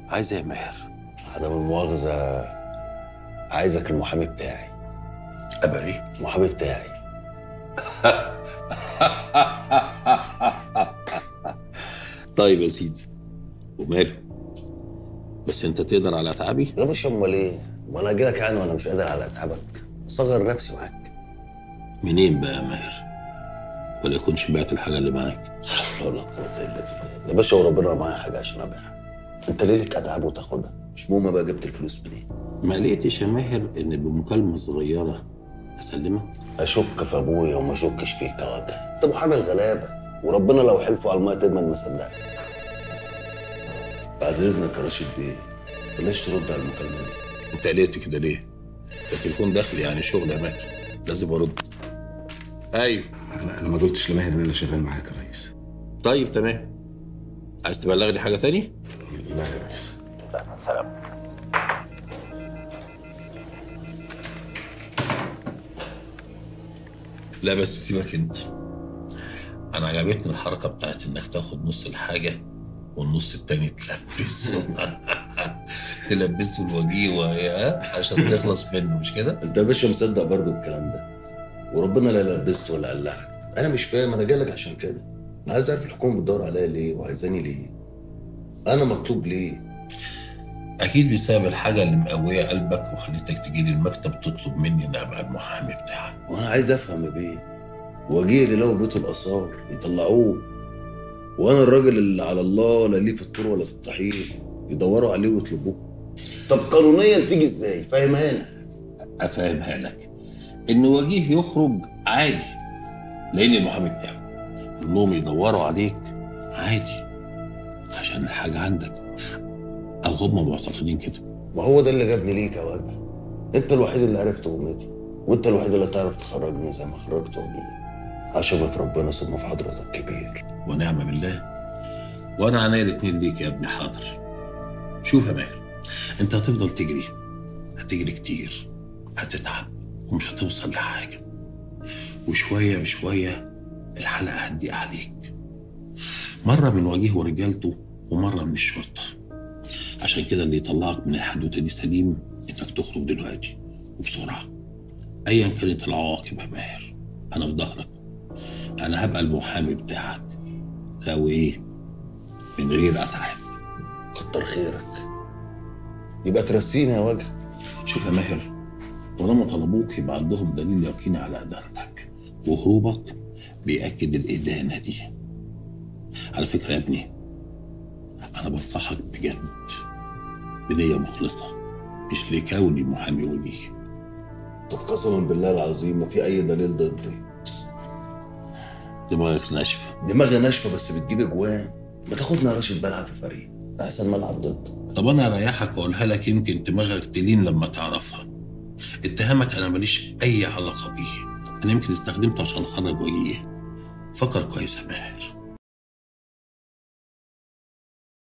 عايز ايه يا ماهر؟ عدم المؤاخذة، عايزك المحامي بتاعي. ابقى ايه؟ المحامي بتاعي. طيب يا سيدي، وماله؟ بس انت تقدر على اتعابي؟ يا باشا امال ايه؟ امال اجيلك يعني وانا مش قادر على اتعبك؟ اصغر نفسي معاك. منين بقى يا ماهر؟ ولا يكونش بعت الحاجه اللي معاك؟ لا ولا قوة الا بالله. يا باشا وربنا معايا حاجة عشان ابيعها. انت ليه لك اتعاب وتاخدها؟ مش مهم بقى جبت الفلوس منين؟ ما لقيتش يا ماهر ان بمكالمه صغيره اسلمك؟ اشك في ابويا وما اشكش فيك يا وجه. انت محامي الغلابة، وربنا لو حلفوا على الماء تضمن ما صدقني. بعد اذنك يا راشد بيه، بلاش ترد على المكالمة دي. انت قلقت كده ليه؟ ده تليفون داخلي يعني شغل يا ماهر، لازم ارد. ايوه. انا ما قلتش لماهر ان انا شغال معاك يا ريس. طيب تمام. عايز تبلغني حاجه تاني؟ لا يا ريس. سلام. لا بس سيبك انت. انا عجبتني الحركه بتاعت انك تاخد نص الحاجه والنص التاني تلبسه. تلبسه الوجيه عشان تخلص منه، مش كده؟ انت يا باشا مصدق برضه الكلام ده؟ وربنا لا لبست ولا قلعك. انا مش فاهم، انا جايلك عشان كده. انا عايز اعرف الحكومه بتدور عليا ليه وعايزاني ليه؟ انا مطلوب ليه؟ اكيد بسبب الحاجه اللي مقويه قلبك وخليتك تجي لي المكتب تطلب مني ان ابقى المحامي بتاعك. وانا عايز افهم يا بيه. وجيه اللي لو بيته الاثار يطلعوه، وانا الراجل اللي على الله لا ليه في الطور ولا في الطحين يدوروا عليه ويطلبوه. طب قانونيا تيجي ازاي؟ فاهمها لي. افهمها لك. ان وجيه يخرج عادي لان المحامي بتاعه، انهم يدوروا عليك عادي عشان الحاجه عندك، او هم معتقدين كده. ما هو ده اللي جابني ليك يا وجه. انت الوحيد اللي عرف تهمتي، وانت الوحيد اللي تعرف تخرجني زي ما خرجت وجيه. عشان في ربنا ثم في حضرتك كبير. ونعم بالله. وانا عينيا الاتنين ليك يا ابني. حاضر. شوف يا ماهر، انت هتفضل تجري، هتجري كتير، هتتعب ومش هتوصل لحاجه، وشويه بشويه الحلقه هتضيق عليك، مره من وجيه ورجالته ومره من الشرطه. عشان كده اللي يطلعك من الحدوته دي سليم انك تخرج دلوقتي وبسرعه. ايا كانت العواقب يا ماهر، انا في ظهرك. انا هبقى المحامي بتاعك، لو ايه، من غير اتعب. كتر خيرك. يبقى ترسيني يا وجه. شوف يا ماهر، طالما طلبوك يبقى عندهم دليل يقيني على ادانتك، وهروبك بيأكد الادانه دي. على فكره يا ابني، انا بنصحك بجد بنيه مخلصه، مش لكوني محامي وجيه. طب قسما بالله العظيم ما في اي دليل ضدي. دماغك ناشفه. دماغي ناشفه بس بتجيب اجوان. ما تاخدنا يا راشد بلعب في فريق احسن ما العب ضدك. طب انا اريحك واقولها لك، يمكن دماغك تلين لما تعرفها. اتهامك انا ماليش اي علاقه بيه، انا يمكن استخدمته عشان اخرج وجيه. فكر كويس يا ماهر.